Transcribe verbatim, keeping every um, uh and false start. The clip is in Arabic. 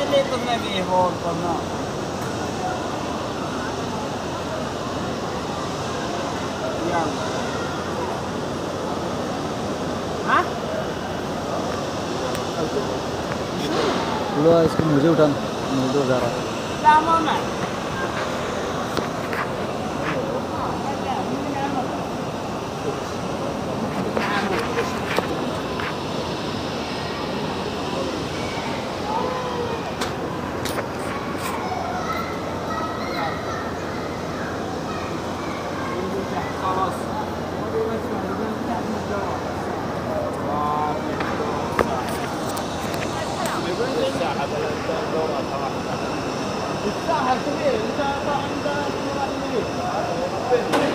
اللي طفنا فيه فوق طفنا. يلا. ها؟ लो इसको मुझे उठाना मुझे उठा रहा لا ما معي. خلاص. الساحة كبيرة، انت عندك